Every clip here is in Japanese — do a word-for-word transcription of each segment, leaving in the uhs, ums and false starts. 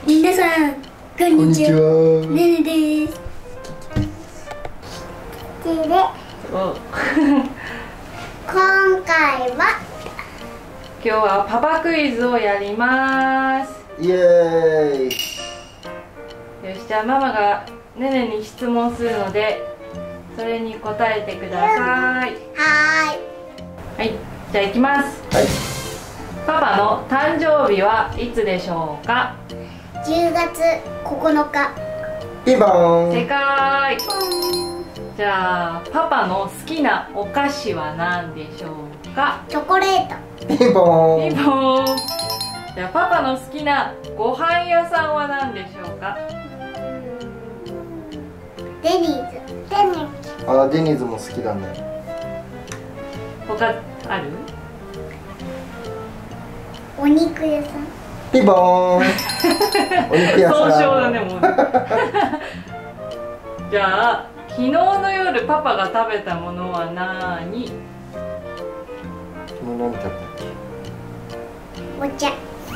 皆さんこんにちは。ねねです。で今回は今日はパパクイズをやります。 イエーイ。 よし、じゃあママがねねに質問するのでそれに答えてください。 はーい。 はい、じゃあいきます。 はい。 パパの誕生日はいつでしょうか？ じゅうがつここのか。 ピンポーン。 正解。じゃあパパの好きなお菓子は何でしょうか？ チョコレート。 ピンポーン。 ピンポーン。じゃあパパの好きなご飯屋さんは何でしょうか？ デニーズ。デニーズ。 あ、デニーズも好きだね。 他ある？ お肉屋さん。 ピンポーン。お肉屋さん。 総称だねもうね。じゃあ昨日の夜パパが食べたものは何？ 昨日何食べたっお茶。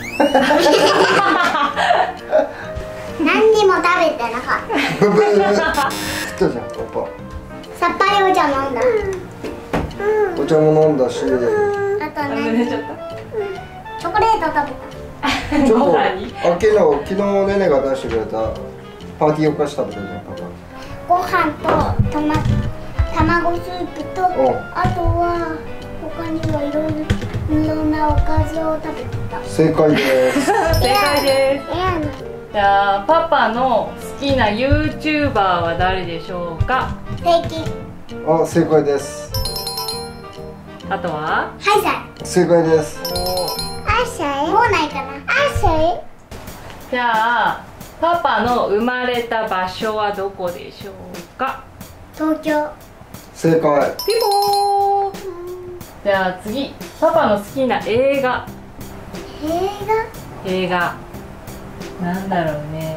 何にも食べてなかった。 け？ブブー。食ったじゃん、パパ。 さっぱりお茶飲んだ。 お茶も飲んだし。 あとあれね、 寝ちゃった。 チョコレート食べた。 ちょっと、あ、 ご飯に昨日、昨日ねねが出してくれたパーティーお菓子食べたじゃん、パパ。 ご飯とトマ卵スープと、 おあとは他にはいろいろいろんなおかずを食べてた。 正解です。 正解です。 えやね。 じゃあパパの好きな ユーチューバーは誰でしょうか？ 平均。 あ、正解です。 あとは？ はいさい。 正解です。 あしゃい。もうないかな。あしゃい。 じゃあパパの生まれた場所はどこでしょうか？ 東京。 正解。 ピボー。じゃあ次、パパの好きな映画。 映映画なんだろうね。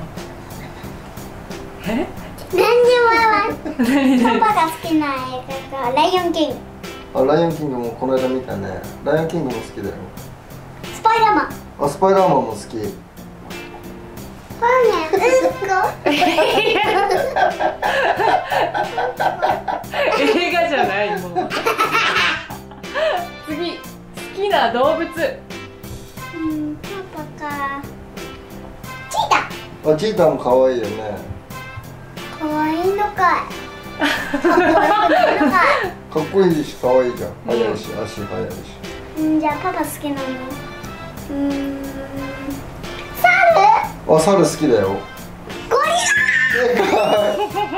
え？ 画。何でもパパが好きな映画がライオンキング。 あ、ライオンキングもこの間見たね。ライオンキングも好きだよ。 スパイダーマン。 あ、スパイダーマンも好き。 これね、うんこ。 映画じゃないもう。次、好きな動物。 うん、パパか。チータあ、チーターも可愛いよね。 ー。かわいいのかい。かっこよくないのかかっこいいし可愛いじゃん。 うん速いし、足速いし。 い。うん、じゃあパパ好きなの。うーん。サル？ あ、猿好きだよ。 ゴリ正解。 ラ。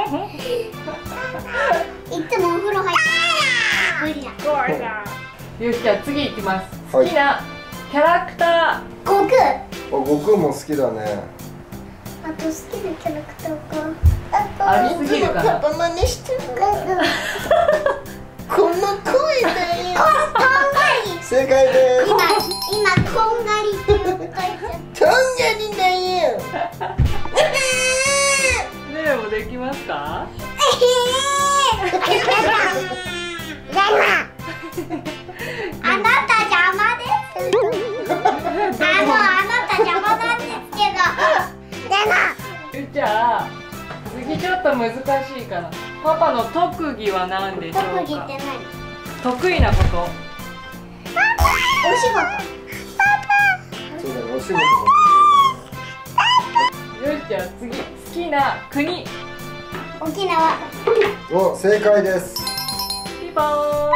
いつもお風呂入って。ゴリラ。 よし、じゃあ次いきます。 はい好きなキャラクタ悟空。 あ、悟空も好きだね。 あと好きなキャラクターか。 ーありすぎるかな。 パパ真似してるから。この声だよ。こんがり。 正解です。 今今こんがりって言っといちゃった。 とんがりだよ。 ねえもできますか？ あなた邪魔です。あのあなた邪魔なんですけど。でもじゃあ次ちょっと難しいかな。パパの特技は何でしょうか？ 特技って何？ 得意なこと。 お仕そうだね、お仕事も。 よし、じゃあ次、好きな国。 事。沖縄。 お、正解です。 ピンポーン。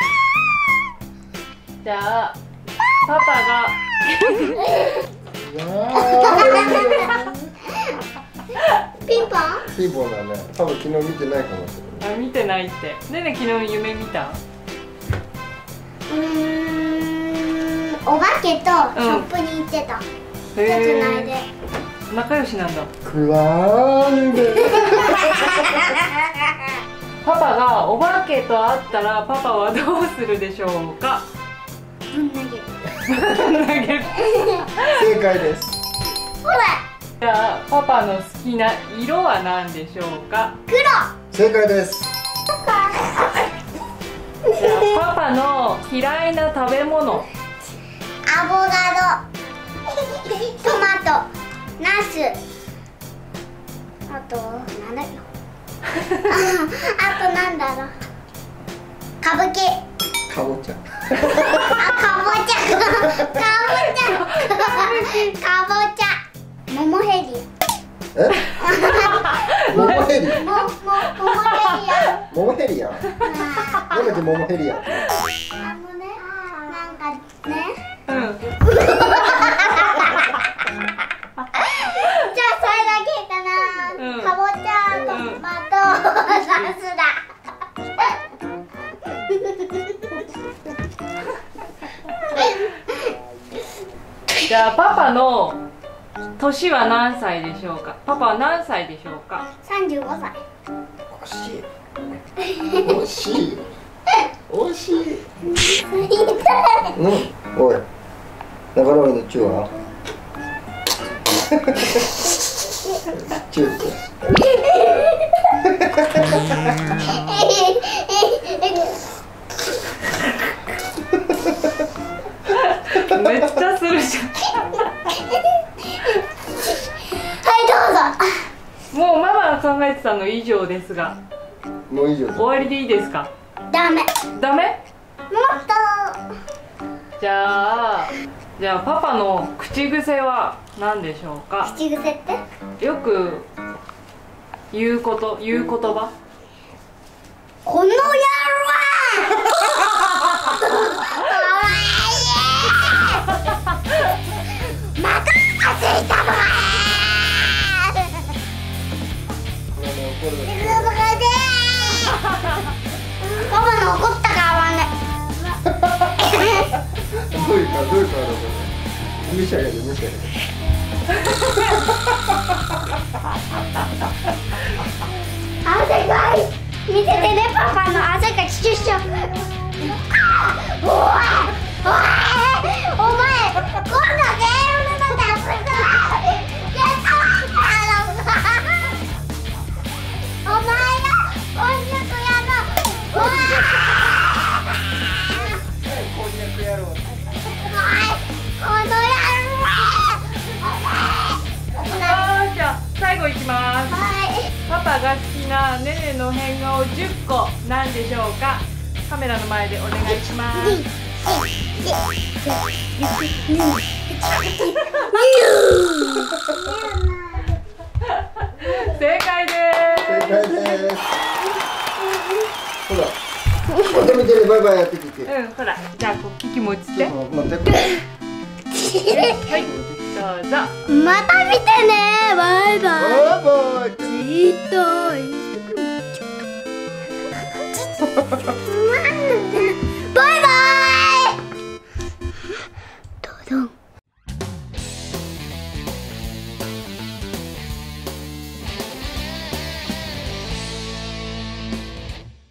じゃあパパがピンポン？ ピンポンだね。多分昨日見てないかもしれない。 あ見てないって。ねね昨日夢見た？ うーん、お化けとショップに行ってた。手へつないで。 ー仲良しなんだ。 クラーンパパがお化けと会ったらパパはどうするでしょうか？ ぶん投げる。 投げる。 正解です。 ほら、 じゃあパパの好きな色は何でしょうか？ 黒。 正解です。 じゃあパパの嫌いな食べ物。 アボカド。トマト。ナス。あとなんだよ。あとなんだろう。歌舞伎。 かぼちゃ。 あ、かぼちゃ。かぼちゃ。かぼちゃ。モモヘリ。 え？モモヘリ。 も、も、モモヘリア。 モモヘリア。やめてモモヘリア。 あのね、なんかね。 うん。 じゃあそれだけかな。 うんかぼちゃ、トマト、ナスだ。 じゃあパパの年は何歳でしょうか。パパは何歳でしょうか。 三十五歳。 惜しい。惜しい。惜しい。うん。おい。仲直りのチューは？チューって。 めっちゃするじゃん。 はいどうぞ。 もうママが考えてたの以上ですが、 もう以上だ。 終わりでいいですか。 ダメ。 ダメ？ もっじゃあじゃあパパの口癖は何でしょうとか。 口癖ってよく言うこと言う言葉。 この野郎またついたのパパの怒ったからね。 どういうかどういうかだろう。無視あげて無視あげて。 汗かい見ててねパパの汗かきシュッシュ。おいおいお前今度ゲームのダンスだ。やったお前がこんにゃくやの。おいこんにゃく野郎。 この野郎。 あーじゃあ最後いきます。 はいパパが好きなねねの変顔じゅっこなんでしょうか。カメラの前でお願いします。正解で正解です。ほら。見て見てね、バイバイやってきて。 す。うん、ほら、じゃあこうキキも映って。 ちょっと待って。 はい、どうぞ。 また見てねバイバイ。 バイバイ。 ツイートインスタグラム